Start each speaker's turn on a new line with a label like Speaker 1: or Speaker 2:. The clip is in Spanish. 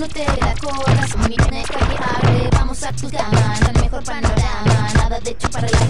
Speaker 1: no te la corras, mi calle abre, vamos a tu cama, el mejor panorama, nada de hecho para la